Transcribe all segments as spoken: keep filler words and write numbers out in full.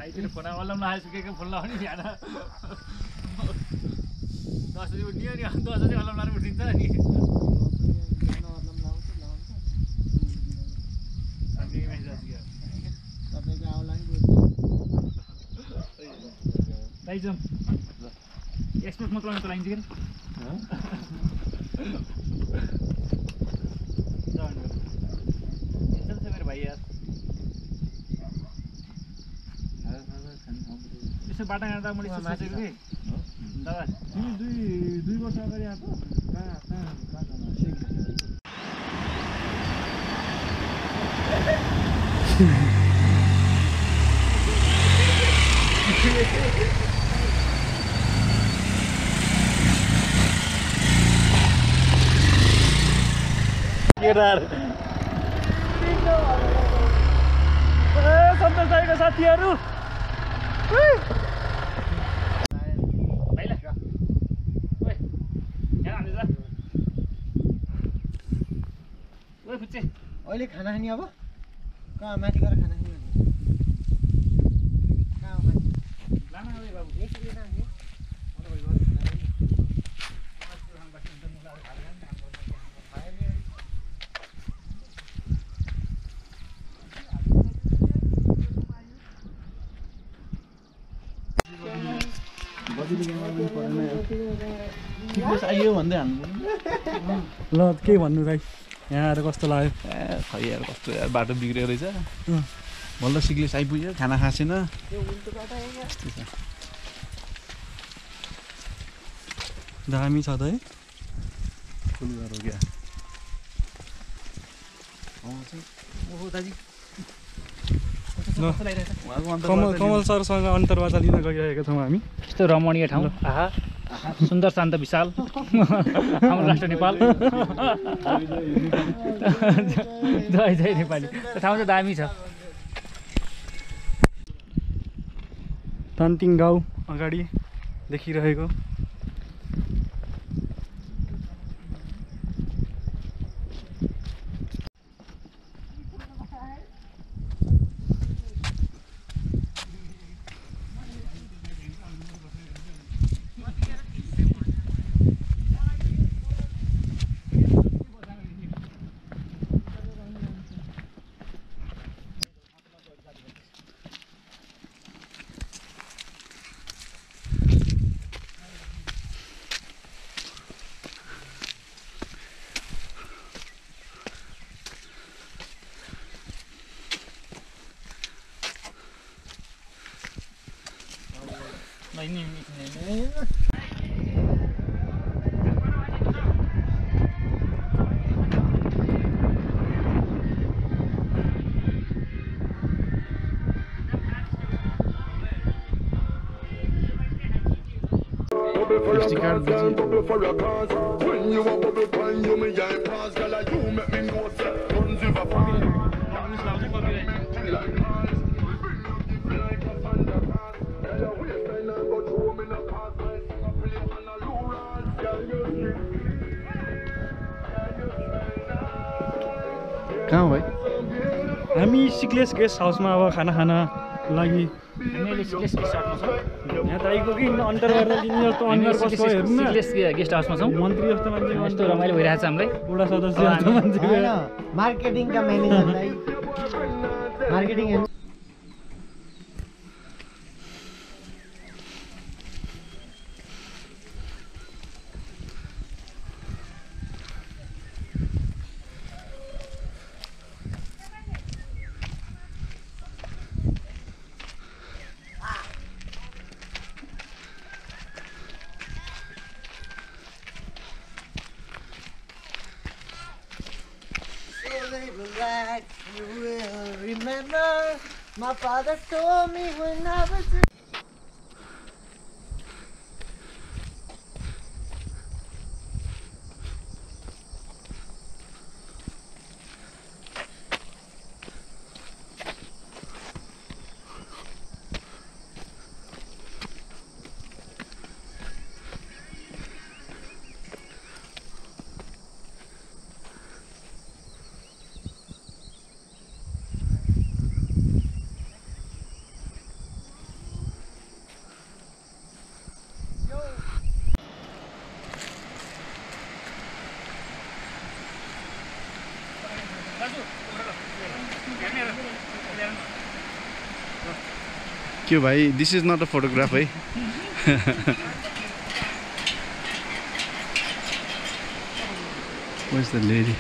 आइतिर phone Allam नआए सुकेको phone लाउने नि हैन दस बजे उठ्यो नि दस बजे अल्लम लाएर उठिन्छ नि अनि मेसेज गयो तपाईको आउला नि दाइजम एक्सप्रेस मात्र मात्र लाइन्छ के ह जानु चल से मेरे भाई यार यसो बाटा हिँड्दा मैले सोचेको कि दादा तिमी दुई दुई वर्ष अगाडि आएको कहाँ कहाँ बाटोमा केदार ए सन्तोष दाइको साथीहरु अहिले खाना खाने अब कहाँ माथि गएर खाना खाने कहाँ माथि लान आउने बाबु एकले खाने आइयो भन्दै हान्नु ल के भन्नु दाइ यहाँ आएर कस्तो लाग्यो ए खै यार कस्तो यार बाटो बिग्रेको रहेछ बल्ल सिक्लेस आइपुग्यो खाना खासेन दामी छ त है फुलबार हो क्या ओहो दाजु कमल कमल सरसँग अन्तर्वार्ता लिन गइरहेका छौँ हामी यस्तो रमणीय ठाउँ आहा सुन्दर शान्त विशाल हाम्रो राष्ट्र नेपाल जय जय नेपाली ठाउँ चाहिँ दामी छ तान्तिङ गाउँ अगाडि देखिरहेको ini ini कहाँ हो भाइ हामी सिक्लेस गेस्ट हाउसमा अब खाना खान लागि हामीले सिक्लेस गेस्ट हाउसमा छौँ यहाँ दाइको कि अन्तर्वार्ता लिने जस्तो अन्तर बसको हेर्नु न सिक्लेस गेस्ट हाउसमा छौँ मन्त्री जस्तो मान्छे यस्तो रमाइलो भइरहेछ हामीलाई वडा सदस्य जस्तो मान्छे हैन मार्केटिङका म्यानेजर दाइ marketing You will remember my father told me when I was a क्यों भाई, this is not a photograph है. Where's the lady?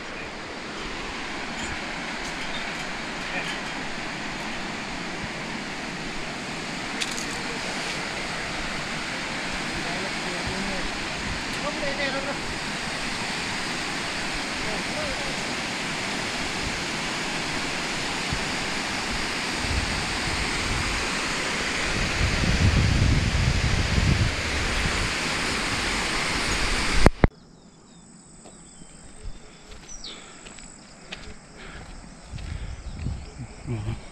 Oh.